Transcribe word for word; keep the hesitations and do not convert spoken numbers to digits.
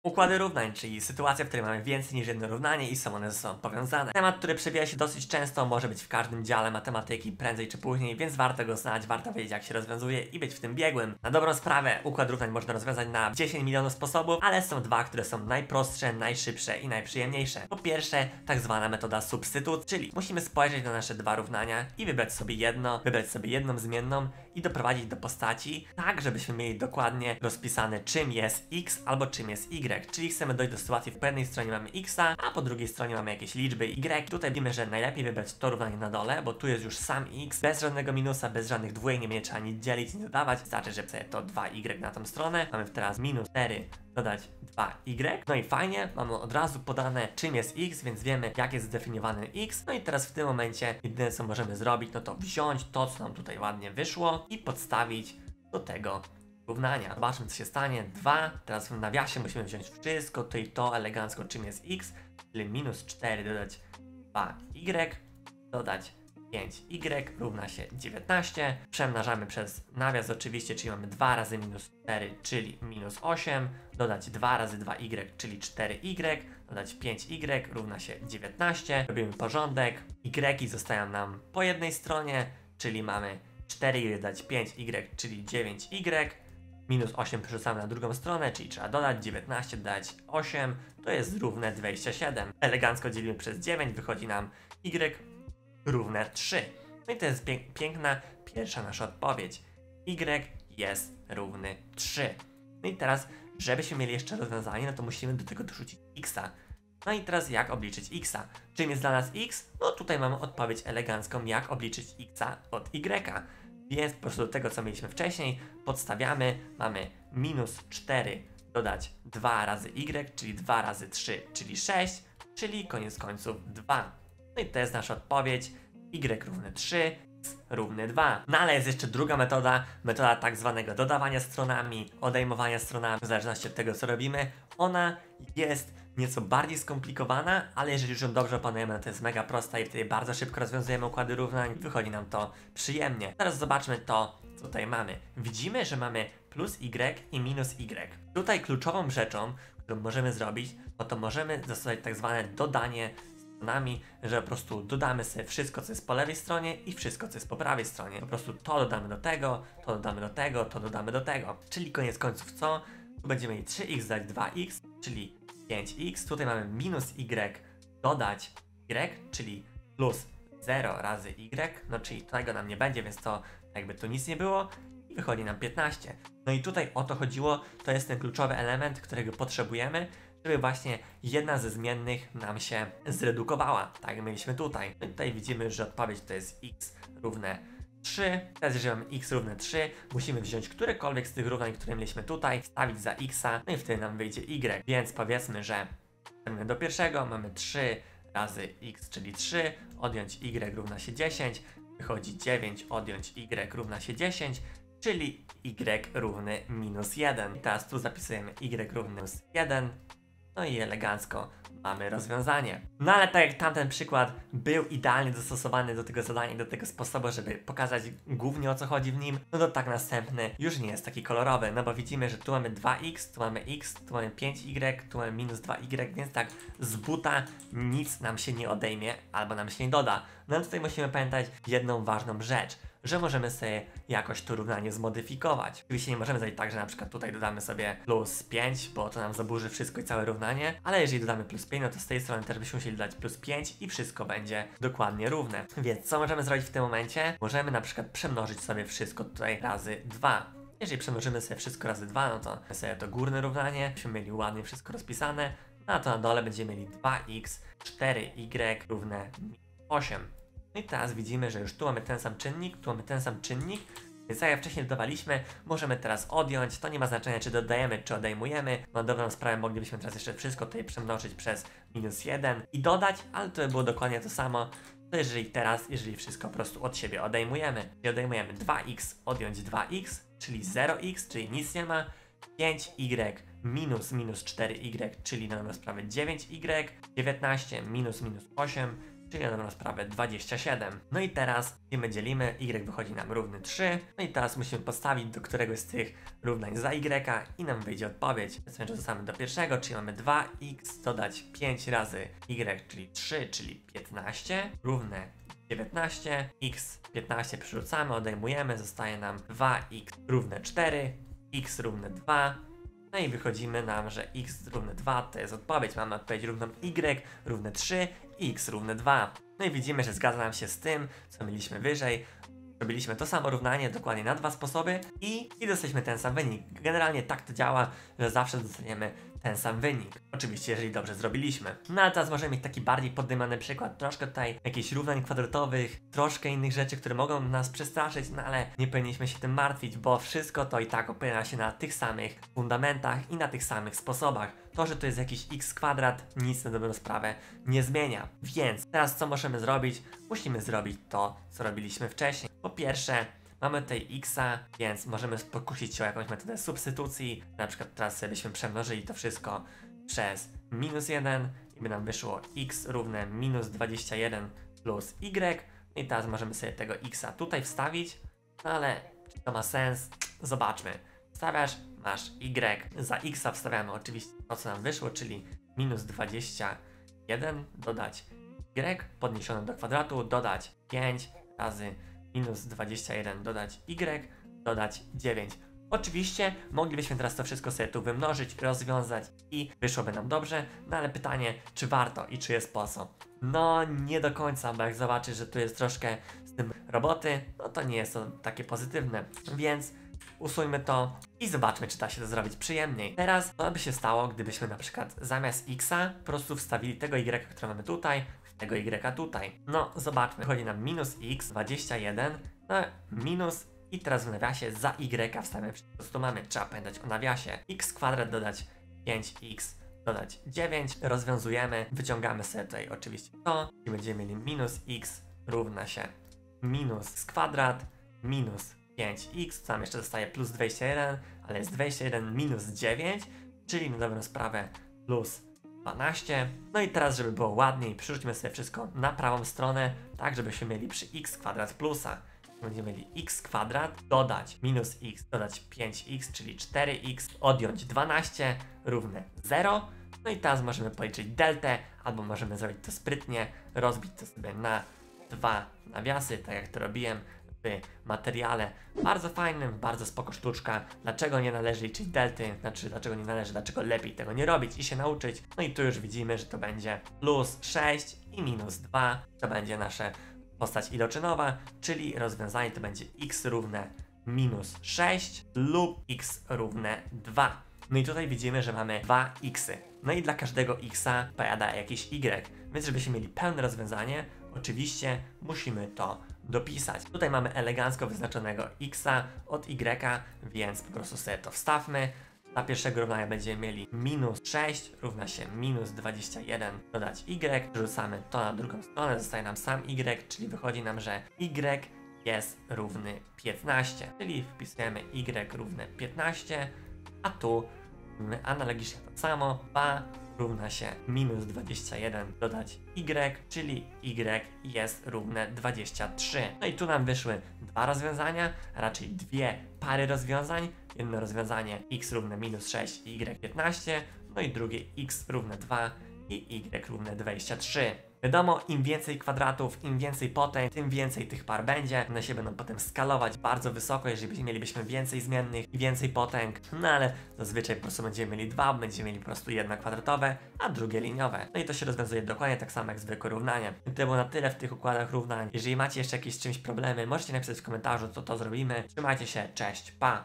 Układy równań, czyli sytuacja, w której mamy więcej niż jedno równanie i są one ze sobą powiązane. Temat, który przewija się dosyć często, może być w każdym dziale matematyki prędzej czy później, więc warto go znać, warto wiedzieć, jak się rozwiązuje i być w tym biegłym. Na dobrą sprawę układ równań można rozwiązać na dziesięć milionów sposobów, ale są dwa, które są najprostsze, najszybsze i najprzyjemniejsze. Po pierwsze, tak zwana metoda substytut, czyli musimy spojrzeć na nasze dwa równania i wybrać sobie jedno, wybrać sobie jedną zmienną i doprowadzić do postaci tak, żebyśmy mieli dokładnie rozpisane, czym jest x albo czym jest y. Czyli chcemy dojść do sytuacji, w pewnej stronie mamy x, a po drugiej stronie mamy jakieś liczby y. Tutaj wiemy, że najlepiej wybrać to równanie na dole, bo tu jest już sam x, bez żadnego minusa, bez żadnych dwójek, nie będzie trzeba nic dzielić, nic dodawać. Wystarczy, że sobie to dwa y na tą stronę. Mamy teraz minus cztery dodać dwa y. No i fajnie, mamy od razu podane, czym jest x, więc wiemy, jak jest zdefiniowany x. No i teraz w tym momencie jedyne, co możemy zrobić, no to wziąć to, co nam tutaj ładnie wyszło i podstawić do tego równania. Zobaczmy, co się stanie. dwa. Teraz w nawiasie musimy wziąć wszystko, to i to elegancko, czym jest x, czyli minus cztery dodać dwa y, dodać pięć y równa się dziewiętnaście. Przemnażamy przez nawias oczywiście, czyli mamy dwa razy minus cztery, czyli minus osiem. Dodać dwa razy dwa y, czyli cztery y. Dodać pięć y równa się dziewiętnaście. Robimy porządek. Y zostają nam po jednej stronie, czyli mamy cztery y dodać pięć y, czyli dziewięć y. Minus osiem przerzucamy na drugą stronę, czyli trzeba dodać dziewiętnaście, dodać osiem, to jest równe dwadzieścia siedem. Elegancko dzielimy przez dziewięć, wychodzi nam y równe trzy. No i to jest pięk piękna pierwsza nasza odpowiedź. Y jest równy trzy. No i teraz, żebyśmy mieli jeszcze rozwiązanie, no to musimy do tego dorzucić x. No i teraz jak obliczyć x? Czym jest dla nas x? No tutaj mamy odpowiedź elegancką, jak obliczyć x od y. Więc po prostu do tego, co mieliśmy wcześniej, podstawiamy, mamy minus cztery dodać dwa razy y, czyli dwa razy trzy, czyli sześć, czyli koniec końców dwa. No i to jest nasza odpowiedź, y równy trzy, x równy dwa. No ale jest jeszcze druga metoda, metoda tak zwanego dodawania stronami, odejmowania stronami, w zależności od tego, co robimy. Ona jest nieco bardziej skomplikowana, ale jeżeli już ją dobrze opanujemy, no to jest mega prosta i wtedy bardzo szybko rozwiązujemy układy równań, wychodzi nam to przyjemnie. Teraz zobaczmy to, co tutaj mamy. Widzimy, że mamy plus y i minus y. Tutaj kluczową rzeczą, którą możemy zrobić, no to możemy zastosować tak zwane dodanie stronami, że po prostu dodamy sobie wszystko, co jest po lewej stronie i wszystko, co jest po prawej stronie. Po prostu to dodamy do tego, to dodamy do tego, to dodamy do tego. Czyli koniec końców co? Tu będziemy mieli trzy x dać dwa x, czyli pięć x. Tutaj mamy minus y dodać y, czyli plus zero razy y. No czyli tego nam nie będzie, więc to jakby tu nic nie było. I wychodzi nam piętnaście. No i tutaj o to chodziło. To jest ten kluczowy element, którego potrzebujemy, żeby właśnie jedna ze zmiennych nam się zredukowała. Tak jak mieliśmy tutaj. No i tutaj widzimy, że odpowiedź to jest x równe trzy. Teraz jeżeli mamy x równe trzy, musimy wziąć którekolwiek z tych równań, które mieliśmy tutaj, wstawić za x, no i wtedy nam wyjdzie y. Więc powiedzmy, że do pierwszego mamy trzy razy x, czyli trzy, odjąć y równa się dziesięć, wychodzi dziewięć, odjąć y równa się dziesięć, czyli y równy minus jeden. I teraz tu zapisujemy y równy minus jeden, no i elegancko mamy rozwiązanie. No ale tak jak tamten przykład był idealnie dostosowany do tego zadania i do tego sposobu, żeby pokazać głównie o co chodzi w nim, no to tak następny już nie jest taki kolorowy, no bo widzimy, że tu mamy dwa x, tu mamy x, tu mamy pięć y, tu mamy minus dwa y, więc tak z buta nic nam się nie odejmie albo nam się nie doda. No ale tutaj musimy pamiętać jedną ważną rzecz, że możemy sobie jakoś to równanie zmodyfikować. Oczywiście nie możemy zrobić tak, że na przykład tutaj dodamy sobie plus pięć, bo to nam zaburzy wszystko i całe równanie, ale jeżeli dodamy plus pięć, no to z tej strony też byśmy musieli dodać plus pięć i wszystko będzie dokładnie równe. Więc co możemy zrobić w tym momencie? Możemy na przykład przemnożyć sobie wszystko tutaj razy dwa. Jeżeli przemnożymy sobie wszystko razy dwa, no to sobie to górne równanie, byśmy mieli ładnie wszystko rozpisane, no a to na dole będziemy mieli dwa x, cztery y równe osiem. No i teraz widzimy, że już tu mamy ten sam czynnik, tu mamy ten sam czynnik, więc jak wcześniej dodawaliśmy, możemy teraz odjąć, to nie ma znaczenia, czy dodajemy, czy odejmujemy. Na dobrą sprawę moglibyśmy teraz jeszcze wszystko tutaj przemnożyć przez minus jeden i dodać, ale to by było dokładnie to samo, to jeżeli teraz, jeżeli wszystko po prostu od siebie odejmujemy. I odejmujemy dwa x, odjąć dwa x, czyli zero x, czyli nic nie ma, pięć y minus minus cztery y, czyli na dobrą sprawę dziewięć y, dziewiętnaście minus minus osiem, czyli na dobrą sprawę dwadzieścia siedem. No i teraz my dzielimy, y wychodzi nam równy trzy. No i teraz musimy postawić do któregoś z tych równań za y i nam wyjdzie odpowiedź. Więc wrzucamy do pierwszego, czyli mamy dwa x dodać pięć razy y, czyli trzy, czyli piętnaście, równe dziewiętnaście, x piętnaście przerzucamy, odejmujemy, zostaje nam dwa x równe cztery, x równe dwa. No i wychodzimy nam, że x równe dwa to jest odpowiedź. Mamy odpowiedź równą y równe trzy, x równe dwa. No i widzimy, że zgadza nam się z tym, co mieliśmy wyżej. Robiliśmy to samo równanie dokładnie na dwa sposoby i, i dostaliśmy ten sam wynik. Generalnie tak to działa, że zawsze dostaniemy ten sam wynik. Oczywiście, jeżeli dobrze zrobiliśmy. No a teraz możemy mieć taki bardziej poddymiony przykład. Troszkę tutaj jakichś równań kwadratowych, troszkę innych rzeczy, które mogą nas przestraszyć, no ale nie powinniśmy się tym martwić, bo wszystko to i tak opiera się na tych samych fundamentach i na tych samych sposobach. To, że to jest jakiś x kwadrat, nic na dobrą sprawę nie zmienia. Więc teraz co możemy zrobić? Musimy zrobić to, co robiliśmy wcześniej. Po pierwsze, mamy tutaj xa, więc możemy pokusić się o jakąś metodę substytucji. Na przykład teraz sobie byśmy przemnożyli to wszystko przez minus jeden i by nam wyszło x równe minus dwadzieścia jeden plus y. I teraz możemy sobie tego xa tutaj wstawić, no ale czy to ma sens? Zobaczmy. Wstawiasz, masz y. Za x wstawiamy oczywiście to, co nam wyszło, czyli minus dwadzieścia jeden dodać y podniesione do kwadratu, dodać pięć razy minus dwadzieścia jeden dodać y, dodać dziewięć. Oczywiście moglibyśmy teraz to wszystko sobie tu wymnożyć, rozwiązać i wyszłoby nam dobrze, no ale pytanie, czy warto i czy jest po co? No nie do końca, bo jak zobaczysz, że tu jest troszkę z tym roboty, no to nie jest to takie pozytywne, więc usuńmy to i zobaczmy, czy da się to zrobić przyjemniej. Teraz co by się stało, gdybyśmy na przykład zamiast xa po prostu wstawili tego y, które mamy tutaj, tego y tutaj. No zobaczmy, wychodzi nam minus x dwadzieścia jeden, no minus i teraz w nawiasie za y wstawiamy, po prostu mamy, trzeba pamiętać o nawiasie, x kwadrat dodać pięć x dodać dziewięć, rozwiązujemy, wyciągamy sobie tutaj oczywiście to i będziemy mieli minus x równa się minus x kwadrat minus pięć x, co nam jeszcze zostaje plus dwadzieścia jeden, ale jest dwadzieścia jeden minus dziewięć, czyli na dobrą sprawę plus dwanaście. No i teraz, żeby było ładniej, przerzućmy sobie wszystko na prawą stronę, tak żebyśmy mieli przy x kwadrat plusa. Będziemy mieli x kwadrat, dodać minus x, dodać pięć x, czyli cztery x, odjąć dwanaście, równe zero. No i teraz możemy policzyć deltę, albo możemy zrobić to sprytnie, rozbić to sobie na dwa nawiasy, tak jak to robiłem w materiale. Bardzo fajnym, bardzo spoko sztuczka. Dlaczego nie należy liczyć delty, znaczy dlaczego nie należy, dlaczego lepiej tego nie robić i się nauczyć. No i tu już widzimy, że to będzie plus sześć i minus dwa. To będzie nasza postać iloczynowa, czyli rozwiązanie to będzie x równe minus sześć lub x równe dwa. No i tutaj widzimy, że mamy dwa xy. No i dla każdego xa pojada jakiś y. Więc żebyśmy mieli pełne rozwiązanie, oczywiście musimy to dopisać. Tutaj mamy elegancko wyznaczonego xa od y, więc po prostu sobie to wstawmy. Dla pierwszego równania będziemy mieli minus sześć równa się minus dwadzieścia jeden dodać y. Przerzucamy to na drugą stronę, zostaje nam sam y, czyli wychodzi nam, że y jest równy piętnaście. Czyli wpisujemy y równe piętnaście, a tu mamy analogicznie to samo. dwa równa się minus dwadzieścia jeden dodać y, czyli y jest równe dwadzieścia trzy. No i tu nam wyszły dwa rozwiązania, a raczej dwie pary rozwiązań. Jedno rozwiązanie x równe minus sześć i y piętnaście, no i drugie x równe dwa i y równe dwadzieścia trzy. Wiadomo, im więcej kwadratów, im więcej potęg, tym więcej tych par będzie. One się będą potem skalować bardzo wysoko, jeżeli mielibyśmy więcej zmiennych i więcej potęg. No ale zazwyczaj po prostu będziemy mieli dwa, będziemy mieli po prostu jedno kwadratowe, a drugie liniowe. No i to się rozwiązuje dokładnie tak samo jak zwykłe równanie. I to było na tyle w tych układach równań. Jeżeli macie jeszcze jakieś z czymś problemy, możecie napisać w komentarzu, co to zrobimy. Trzymajcie się, cześć, pa!